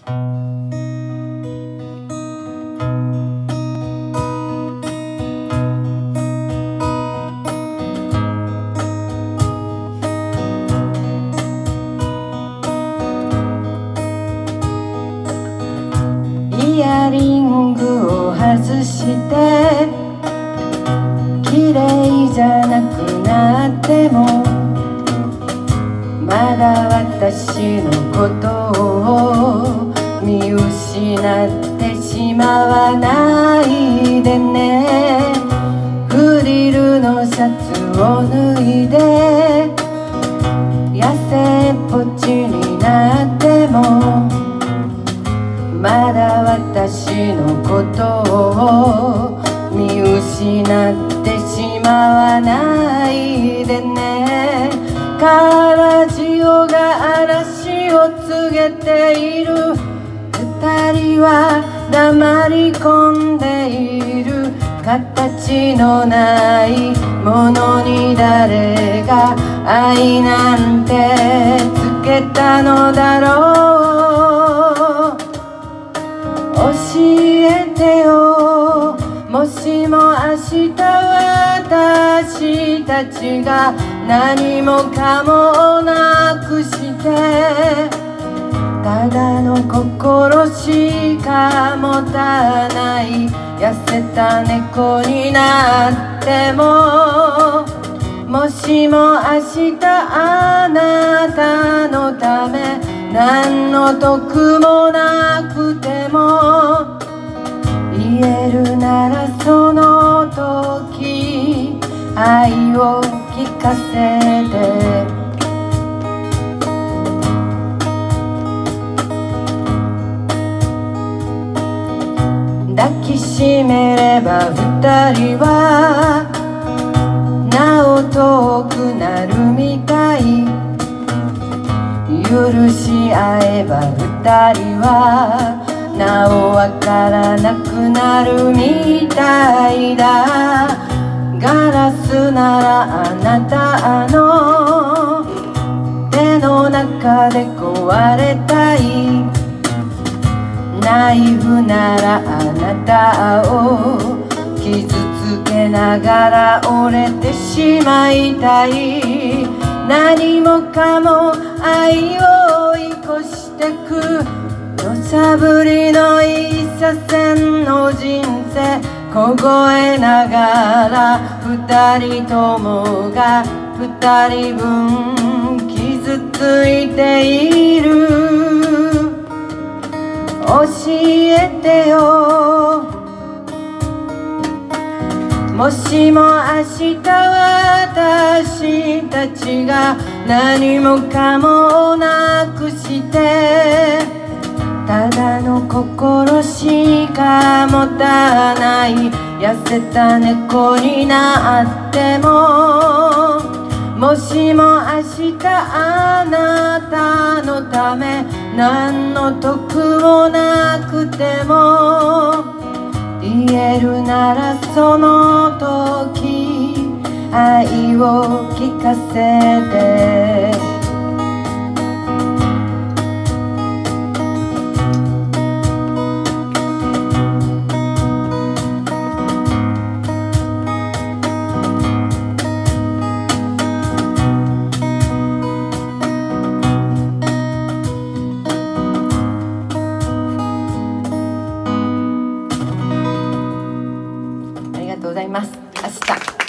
イヤリングを外して綺麗じゃなくなってもまだ私のことを見失ってしまわないでね。フリルのシャツを脱いで痩せっぽちになってもまだ私のことを見失ってしまわないでね。カラジオが嵐を告げている。二人は黙り込んでいる。形のないものに誰が愛なんてつけたのだろう。教えてよ。もしも明日私たちが何もかもなくしてただの心しか持たない痩せた猫になっても、もしも明日あなたのため何の得もなくても言えるならその時愛を聞かせて。抱きしめれば二人はなお遠くなるみたい。許し合えば二人はなおわからなくなるみたいだ。ガラスならあなたの手の中で壊れたい。ナイフならあなたを傷つけながら折れてしまいたい。何もかも愛を追い越してく土砂降りの一車線の人生。凍えながら二人ともが二人分傷ついている。教えてよ。もしも明日私たちが何もかもなくしてただの心しか持たない痩せた猫になっても、もしも明日あなたのため何の得もなくても言えるならその時愛を聞かせて。ありがとうございます。明日